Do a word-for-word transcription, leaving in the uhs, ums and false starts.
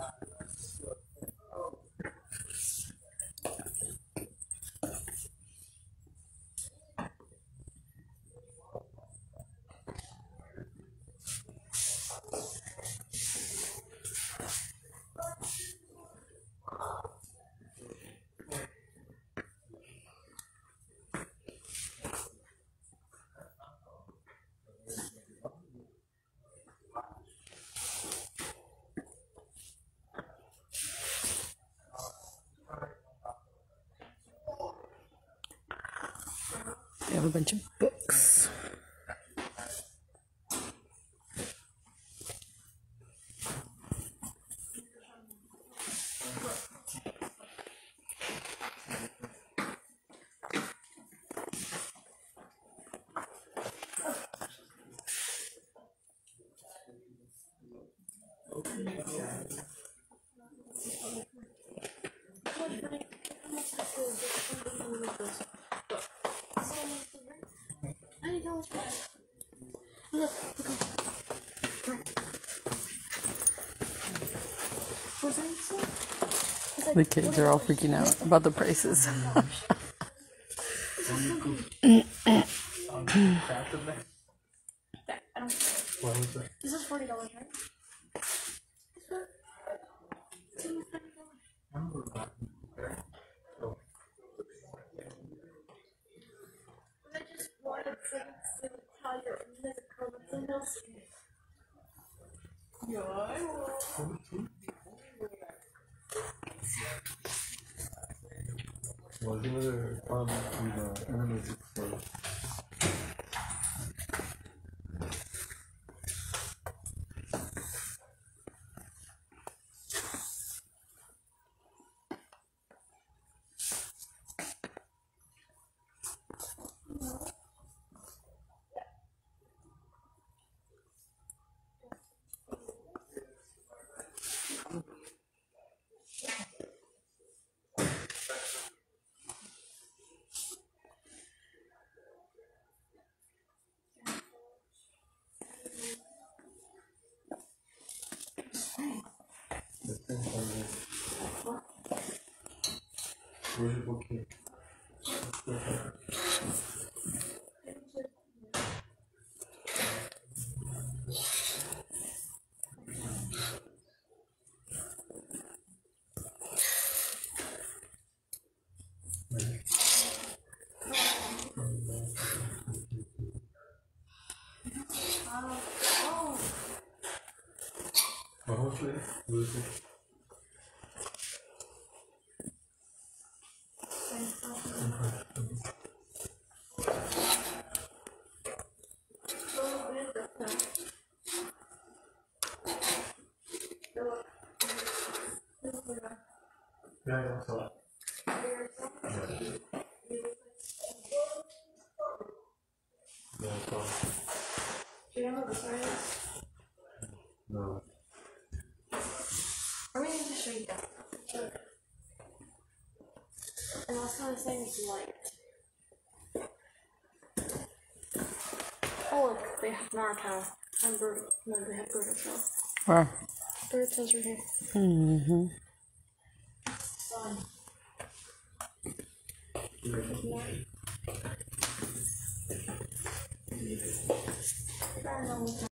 They have a bunch of books. The kids are all freaking out about the prices. This is forty dollars, right? I just wanted to see how your musical singles. Yeah, I will. Możemy pan na energy for Hoje um pouquinho. Vamos ver. Ja, ja, so. Ja, so. Do you know what the sign is? No. I'm going to show you that. And also the thing is light. Oh look, they have Naruto and Boruto. No, they have Boruto. Where? Boruto's right here. Mm-hmm. Sun. I don't know.